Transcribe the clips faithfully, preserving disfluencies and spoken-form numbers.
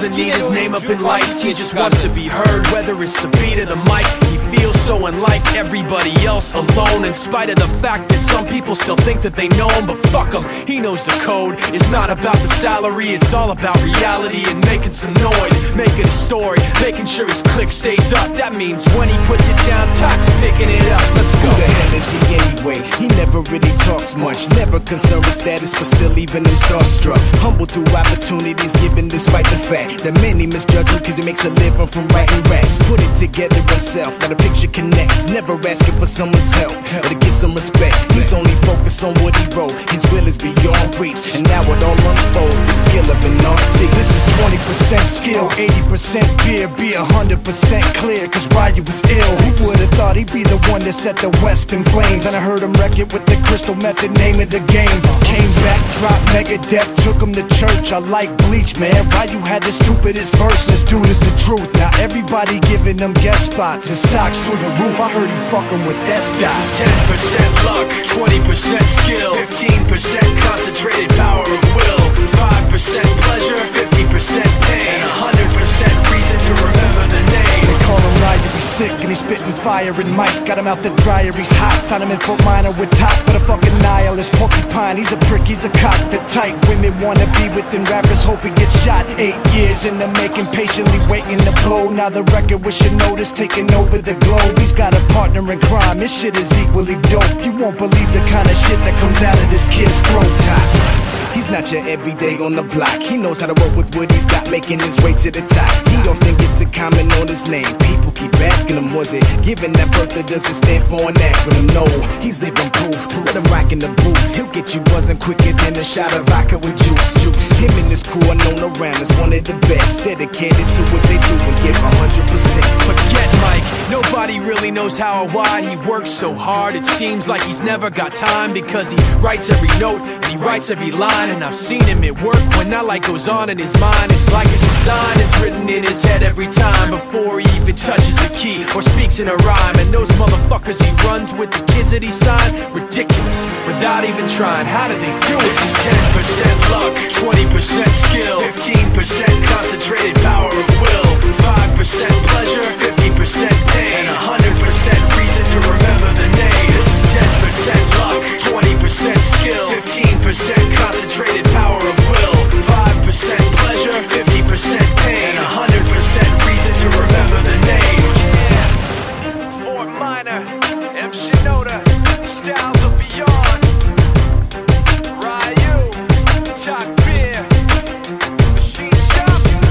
doesn't need his name up in lights. He just wants to be heard, whether it's the beat of the mic. He feels so unlike everybody else, alone, in spite of the fact that some people still think that they know him. But fuck him, he knows the code. It's not about the salary, it's all about reality and making some noise, making a story, making sure his click stays up. That means when he puts it down, Tox picking it up. Let's go. Who the hell is he anyway? He never really talks much, never concerned with status, but still leaving him starstruck. Humble through opportunities given despite the fact that many misjudge him cause he makes a living from writing raps. Put it together himself, now the picture connects, never asking for someone's help or to get some respect. He's only focused on what he wrote, his will is beyond reach, and now it all unfolds, the skill of an artist. This is twenty percent skill, eighty percent beer, be one hundred percent clear, cause Ryu was ill. Who would've thought he'd be the one that set the West in flames? And I heard him wreck it with the crystal method, name of the game. Came back, dropped Megadeth, took him to church. I like Bleach, man, Ryu had the stupidest verse, this dude is the truth. Now everybody giving them guest spots and stocks through the roof. I heard he fucking with that stock. This is ten percent luck, twenty percent skill, fifteen percent concentrated power of will, five percent pleasure, fifty percent pain, and one hundred percent reason to remember the name. They call him Ryu, he's sick and he's spitting fire. And Mike got him out the dryer, he's hot. Found him in Fort Minor with top, but a fucking nihilist porcupine. He's a prick, he's a cock, the type women wanna be within. Rappers hope he gets shot. Eight years in the making, patiently waiting to blow. Now the record with your notice taking over the globe. He's got a partner in crime, his shit is equally dope. You won't believe the kind of shit that comes out of this kid's throat. Top. He's not your everyday on the block. He knows how to work with what he's got, making his way to the top. He often gets a comment on his name. People keep asking him, was it given that birth that doesn't stand for an acronym? No, he's living proof. Let him rock in the booth. He'll get you buzzing quicker than a shot of vodka with juice. Juice. Him and his crew are known around as one of the best, dedicated to what they do and give one hundred percent. Forget Mike, nobody really knows how or why he works so hard. It seems like he's never got time, because he writes every note and he writes every line. And I've seen him at work when that light goes on in his mind. It's like a design is written in his head every time before he even touches a key or speaks in a rhyme. And those motherfuckers he runs with, the kids that he signed, ridiculous, without even trying. How do they do it? This is ten percent luck, twenty percent skill, fifteen percent concentrated power of will, five percent pleasure, fifty percent pain, and one hundred percent reason to remember the name. This is ten percent luck, twenty percent skill, fifteen percent concentrated power of will, five percent pleasure, fifty percent pain, and one hundred percent reason to remember the name. Yeah. Fort Minor, M. Shinoda, styles of beyond, Ryu, Talk Beer, Machine Shop.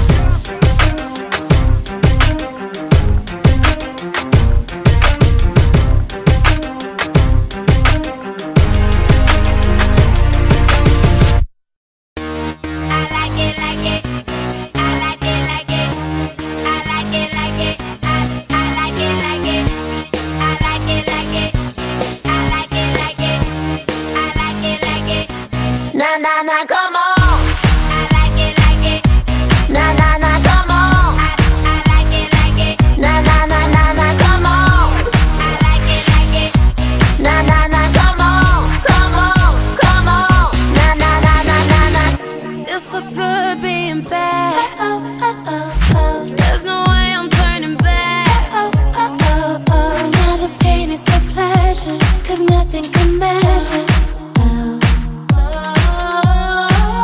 Na na na, come on. I like it, like it. Na na na, come on. I like it, like it. Na na na na na, come on. I like it, like it. Na na na, come on, come on, come on. Na na na na na na. It's so good being bad. Oh oh oh oh. There's no way I'm turning back. Oh oh oh oh. Now the pain is for pleasure, 'cause nothing can measure. Oh.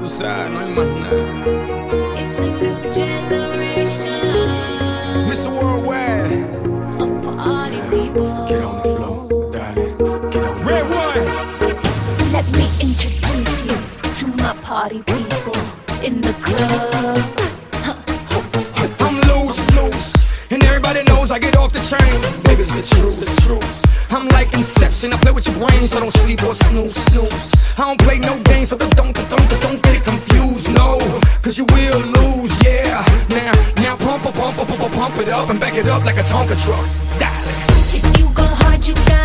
tú sabes, no hay más nada. It's a new generation. mister Worldwide. Of party people. Get on the floor, darling. Get on the Red one. Let me introduce you to my party people in the club. I'm loose, loose, and everybody knows I get off the train. Baby, it's the truth, the truth. I'm like Inception, I play with your brain, so don't sleep or snooze, snooze. I don't play no games, so don't, don't, don't, don't get it confused, no. Cause you will lose, yeah. Now, now pump, pump, pump, pump, pump it up and back it up like a Tonka truck. Darling. If you go hard, you got